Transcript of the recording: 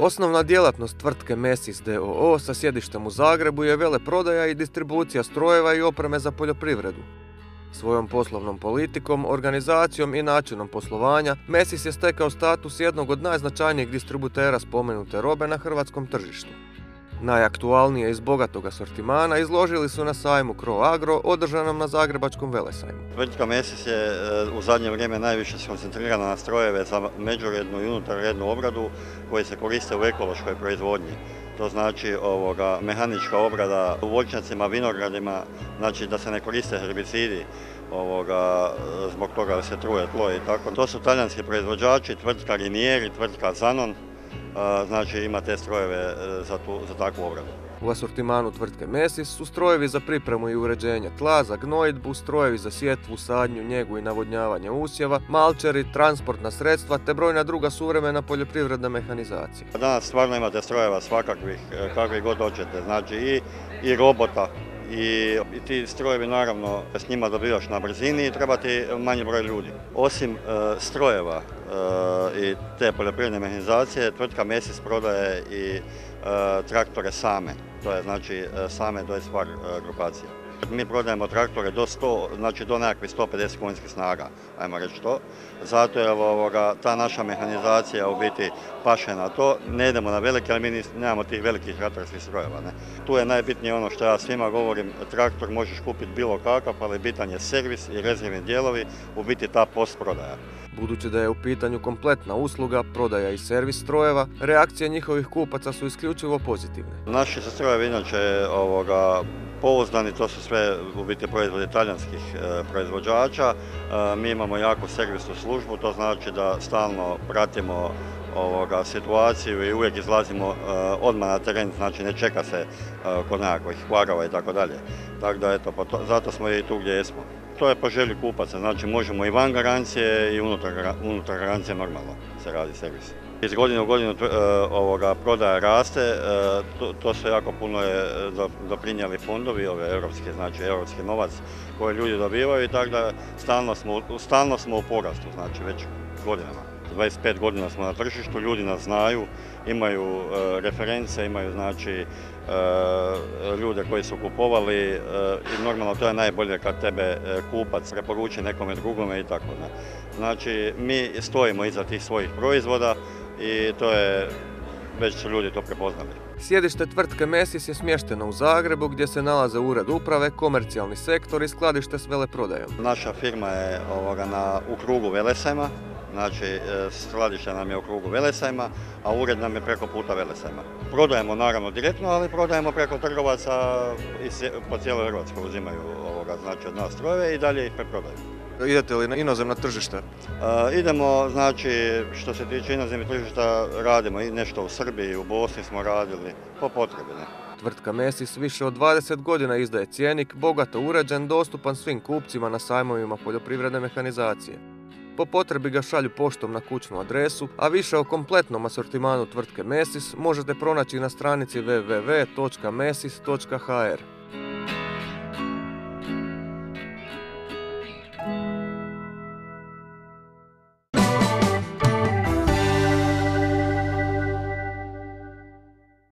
Osnovna djelatnost tvrtke Mesis d.o.o. sa sjedištem u Zagrebu je veleprodaja i distribucija strojeva i opreme za poljoprivredu. Svojom poslovnom politikom, organizacijom i načinom poslovanja, Mesis je stekao status jednog od najznačajnijih distributera spomenute robe na hrvatskom tržištu. Najaktualnije iz bogatog asortimana izložili su na sajmu CroAgro održanom na Zagrebačkom velesajmu. Tvrtka Mesis je u zadnje vrijeme najviše skoncentrirana na strojeve za međurednu i unutarrednu obradu koji se koriste u ekološkoj proizvodnji. To znači mehanička obrada u voćnjacima, vinogradima, znači da se ne koriste herbicidi zbog toga da se truje tlo i tako. To su talijanski proizvođači, tvrtka Rinieri, tvrtka Zanon, znači ima te strojeve za takvu obradu. U asortimanu tvrtke Mesis su strojevi za pripremu i uređenje tla, za gnojidbu, strojevi za sjetvu, sadnju, njegu i navodnjavanje usjeva, malčeri, transportna sredstva te brojna druga suvremena poljoprivredna mehanizacija. Danas stvarno imate strojeva svakakvih, kakvih god hoćete, znači i robota. I ti strojevi naravno s njima dobivaš na brzini i treba ti manji broj ljudi. Osim strojeva i te poljoprivredne mehanizacije, tvrtka Mesis prodaje i traktore Same. To je znači Same, to je stvar grupacija. Mi prodajemo traktore do 100, znači do nekakvih 150 konjskih snaga, ajmo reći to. Zato je ta naša mehanizacija u biti paše na to. Ne idemo na velike, ali mi nemamo tih velikih ratarskih strojeva. Ne. Tu je najbitnije ono što ja svima govorim, traktor možeš kupiti bilo kakav, ali bitan je servis i rezervni dijelovi, u biti ta postprodaja. Budući da je u pitanju kompletna usluga, prodaja i servis strojeva, reakcije njihovih kupaca su isključivo pozitivne. Naši su strojevi inače pouzdani, to su sve u biti proizvodi talijanskih proizvođača. Mi imamo jaku servisnu službu, to znači da stalno pratimo situaciju i uvijek izlazimo odmah na teren, znači ne čeka se kod nekakvih kvarova i tako dalje. Tako da eto, zato smo i tu gdje jesmo. To je po želji kupaca, znači možemo i van garancije i unutar garancije normalno se radi servis. Iz godine u godinu prodaja raste, to su jako puno doprinijeli fondovi, europski, znači europski novac koji ljudi dobivaju i tako da stalno smo u porastu, znači već godinama. 25 godina smo na tržištu, ljudi nas znaju, imaju reference, imaju znači ljude koji su kupovali i normalno to je najbolje kad tebe kupac preporuči nekome drugome i tako. Znači mi stojimo iza tih svojih proizvoda i to je, već su ljudi to prepoznali. Sjedište tvrtke Mesis je smješteno u Zagrebu gdje se nalaze ured uprave, komercijalni sektor i skladište s veleprodajom. Naša firma je u krugu Velesajma. Znači, skladište nam je u krugu Velesajma, a ured nam je preko puta Velesajma. Prodajemo naravno direktno, ali prodajemo preko trgovaca po cijeloj Hrvatskoj uzimaju znači od nas strojeve i dalje ih preprodaju. Idete li na inozemna tržišta? Idemo, znači, što se tiče inozemnih tržišta, radimo i nešto u Srbiji, u Bosni smo radili, po potrebi. Ne? Tvrtka Mesis više od 20 godina izdaje cjenik, bogato uređen, dostupan svim kupcima na sajmovima poljoprivredne mehanizacije. Po potrebi ga šalju poštom na kućnu adresu, a više o kompletnom asortimanu tvrtke Mesis možete pronaći na stranici www.mesis.hr.